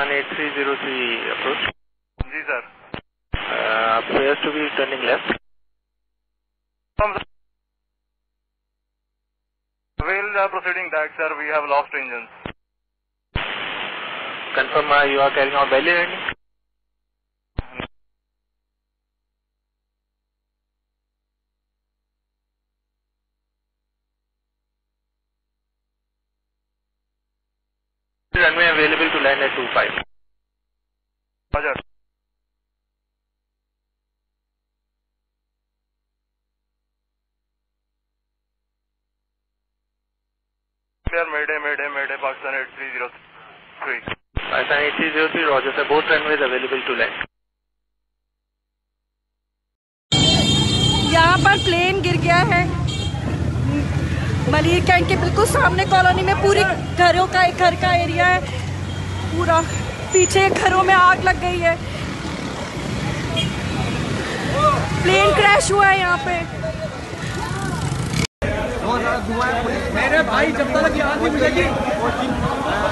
8303 approach. जी sir. Appears to be turning left. We'll proceeding back, sir. We have lost engines. Confirm you are carrying out belly landing. Runway available to land at 25. Roger. Clear, Mayday, Pakistan 8303. Pakistan 8303, Roger sir. Both runways available to land. यहाँ पर plane गिर गया है Malir cantt के बिल्कुल सामने colony में। पूरी घरों का एक घर का एरिया है, पूरा पीछे घरों में आग लग गई है। प्लेन क्रैश हुआ है यहाँ पे। मेरे भाई जब तक आग नहीं मिलेगी